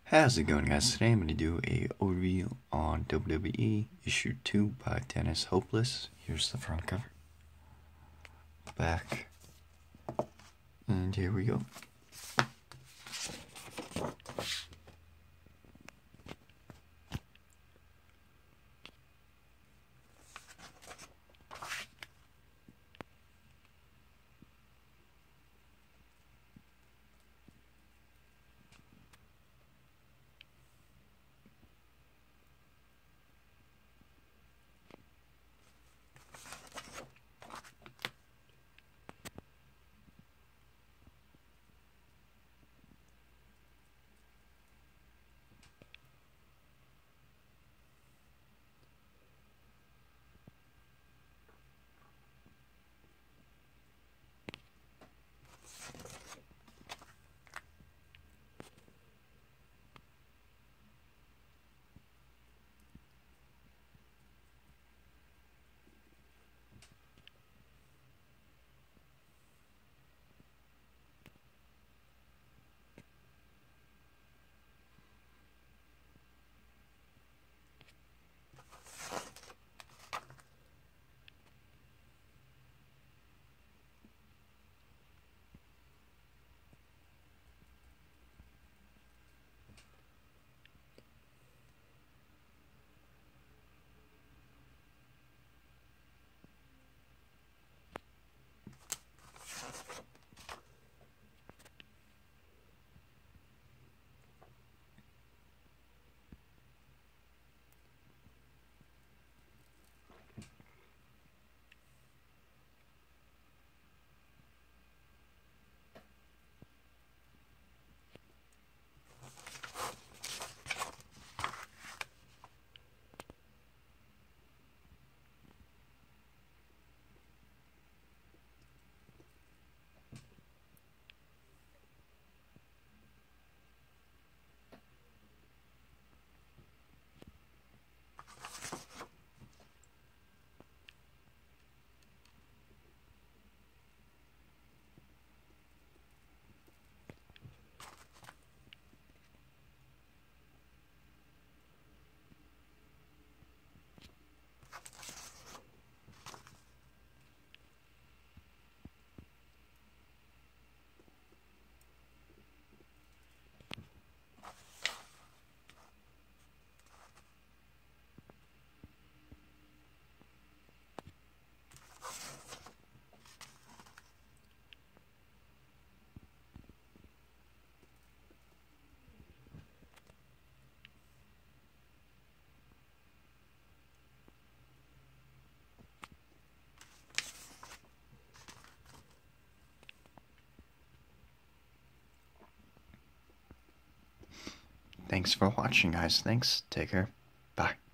How's it going, guys? Today I'm going to do a overview on WWE Issue 2 by Dennis Hopeless. Here's the front cover, back, and here we go. Thanks for watching, guys. Thanks. Take care. Bye.